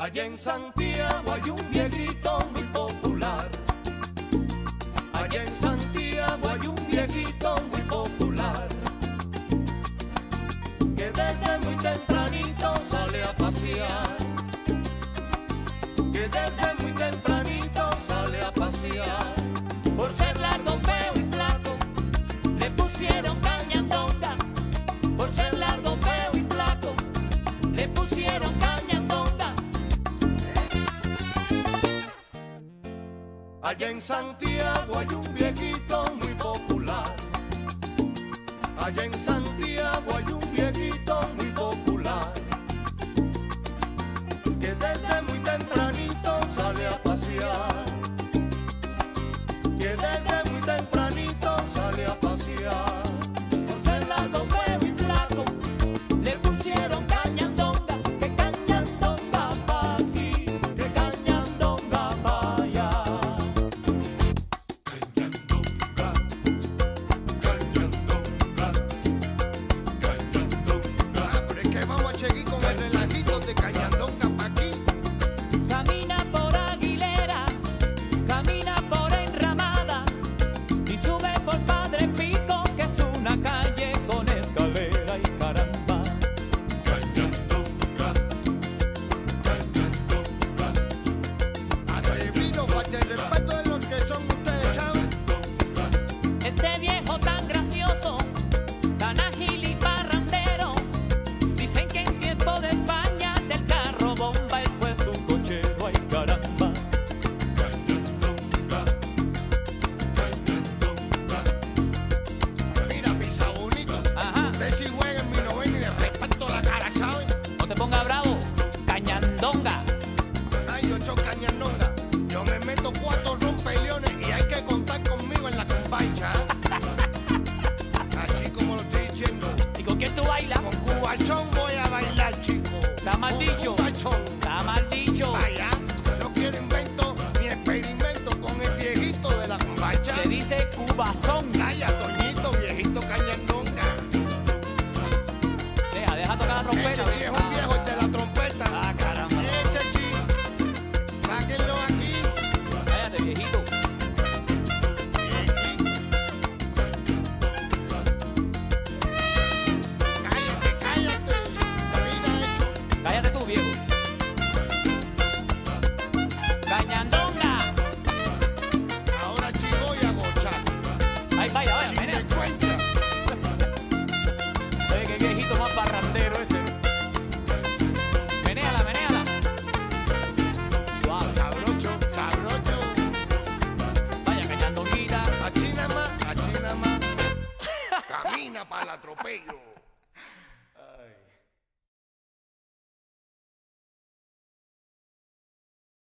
Allá en Santiago hay un viejito muy popular. Allá en Santiago hay un viejito muy popular, que desde muy tempranito sale a pasear. Que desde muy tempranito sale a pasear. Por ser largo, feo y flaco, le pusieron cañandonga. Por ser largo, feo y flaco, le pusieron cañandonga. Allá en Santiago hay un viejito muy popular. Allá en Santiago hay un viejito muy popular, que desde muy tempranito sale a pasear. Que desde muy tempranito sale a pasear. Por ser largo, feo y flaco, le pusieron cañandonga. Que cañandonga pa' aquí, que cañandonga pa' allá. Cañandonga, cañandonga, cañandonga. Pero es que vamos a seguir con el relajito de cañandonga pa' aquí. Camina por Aguilera, camina por Enramada y sube por Padre Pico, que es una calle con escalera y caramba. Cañandonga, cañandonga, Atrevido, falta el respeto de los que son ustedes, ¿saben? Este viejo tan gracioso, tan ágil y parrandero, dicen que en tiempo de España del carro bomba él fue su cochero, ay caramba. cañandonga, cañandonga. Mira, pisabonito, Ajá, usted si juega en mi novena y le respeto la cara, ¿saben? no te pongas bravo, cañandonga. Ay, yo echo cañandonga. Yo me meto 4 rompeleones y hay que contar conmigo en la combacha, ¿ah? Así como lo estoy diciendo. ¿Y con quién tú bailas? Con cubachón voy a bailar, chico. Está mal Con dicho. cubachón. Está mal dicho. Vaya, no quiero invento ni experimento con el viejito de la combacha. Se dice cubazón. Calla, Toñito, viejito cañandonga. Deja tocar la trompeta. Ese sí es un viejo, el de la trompeta. Ah, caramba. Ese sí. Sáquenlo aquí. Cállate, viejito. Cállate, cállate. Mira eso. Cállate tú, viejo. Cañandonga. Ahora sí voy a gochar. Ay, vaya, Sin menea. vergüenza. Oye, qué viejito más parrandero este. Menéala, menéala. Suave. Sabrocho, sabrocho. Vaya, cañandonguita. Achí nada más, achí nada más. Camina para el atropello.